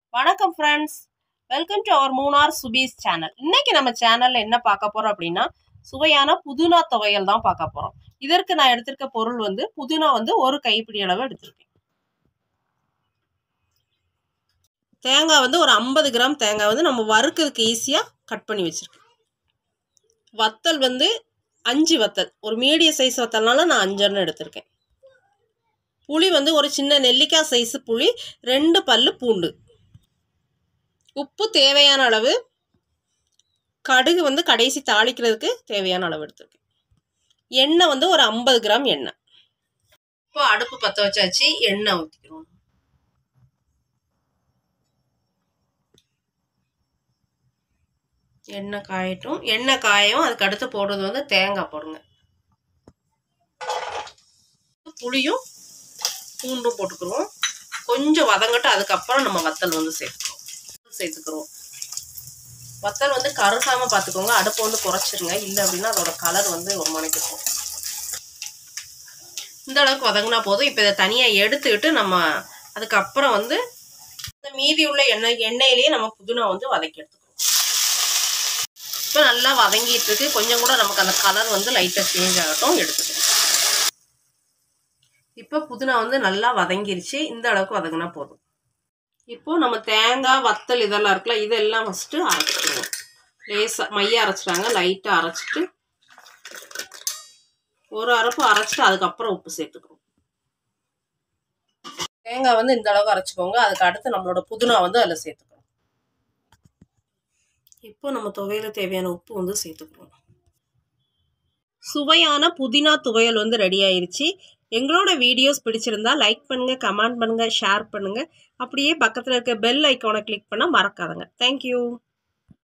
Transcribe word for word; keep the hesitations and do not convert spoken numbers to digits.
வணக்கம் friends, welcome to our Munnar சுபீஸ் channel. இன்னைக்கு நம்ம சேனல்ல என்ன பார்க்க போறோம் அப்படின்னா, சுவையான புதினா துவையல் தான் பார்க்க போறோம். இதற்கு நான் எடுத்திருக்க பொருள் வந்து புதினா வந்து ஒரு கைப்பிடி அளவு எடுத்திருக்கேன். தேங்காய் வந்து ஒரு ஐம்பது கிராம் தேங்காய் வந்து நம்ம வறுக்கிறதுக்கு ஈஸியா கட் பண்ணி வச்சிருக்கேன். வத்தல் வந்து அஞ்சு வத்தல், ஒரு மீடியம் சைஸ் வத்தல்னால நான் அஞ்சு எடுத்திருக்கேன். புளி வந்து ஒரு சின்ன நெல்லிக்காய் சைஸ் புளி, ரெண்டு பல்லு பூண்டு, உப்பு தேவையான அளவு, கடுகு வந்து கடைசி தாளிக்கிறதுக்கு தேவையான அளவு எடுத்துருக்கேன். எண்ணெய் வந்து ஒரு ஐம்பது கிராம் எண்ணெய். இப்போ அடுப்பு பற்ற வச்சாச்சு, எண்ணெய் ஊற்றிக்கிறோம். எண்ணெய் காயட்டும். எண்ணெய் காயும். அதுக்கு அடுத்து போடுறது வந்து தேங்காய் போடுங்க. புளியும் பூண்டும் போட்டுக்கிறோம். கொஞ்சம் வதங்கட்டு, அதுக்கப்புறம் நம்ம வத்தல் வந்து சேர்த்துக்கிறோம் சேர்த்துக்கிறோம் வத்தல் வந்து கருகாம பார்த்துக்கோங்க. அடுப்பு வந்து குறைச்சிருங்க, இல்லை அப்படின்னா அதோட கலர் வந்து ஒரு மணிக்கு போகும். இந்த அளவுக்கு வதங்கினா போதும். இப்போ இதை தனியாக எடுத்துக்கிட்டு நம்ம அதுக்கப்புறம் வந்து இந்த மீதி உள்ள எண்ணெய் எண்ணெயிலேயே நம்ம புதினா வந்து வதக்கி எடுத்துக்கிறோம். இப்போ நல்லா வதங்கிட்டு இருக்கு. கொஞ்சம் கூட நமக்கு அந்த கலர் வந்து லைட்டாக சேஞ்ச் ஆகட்டும், எடுத்துக்கிறோம். இப்போ புதினா வந்து நல்லா வதங்கிருச்சு. இந்த அளவுக்கு வதங்கினா போதும். இப்போ நம்ம தேங்காய் வத்தல் இதெல்லாம் இருக்குல்ல, இதெல்லாம் ஃபஸ்ட்டு அரைச்சிடுவோம். லேசாக மைய அரைச்சிட்டாங்க, லைட்டாக அரைச்சிட்டு ஒரு அரைப்பு அரைச்சிட்டு அதுக்கப்புறம் உப்பு சேர்த்துக்கிறோம். தேங்காய் வந்து இந்த அளவுக்கு அரைச்சிக்கோங்க. அதுக்கு அடுத்து நம்மளோட புதினா வந்து அதில் சேர்த்துக்கிறோம். இப்போ நம்ம துவையல தேவையான உப்பு வந்து சேர்த்துக்கிறோம். சுவையான புதினா துவையல் வந்து ரெடி ஆயிருச்சு. எங்களோட வீடியோஸ் பிடிச்சிருந்தா லைக் பண்ணுங்க, கமெண்ட் பண்ணுங்க, ஷேர் பண்ணுங்க. அப்படியே பக்கத்தில் இருக்க பெல் ஐக்கானை கிளிக் பண்ண மறக்காதங்க. தேங்க்யூ.